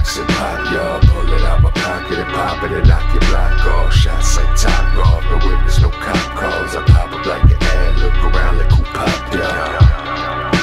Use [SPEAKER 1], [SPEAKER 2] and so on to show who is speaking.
[SPEAKER 1] box and pop, y'all. Pull it out my pocket and pop it and knock your block off. Shots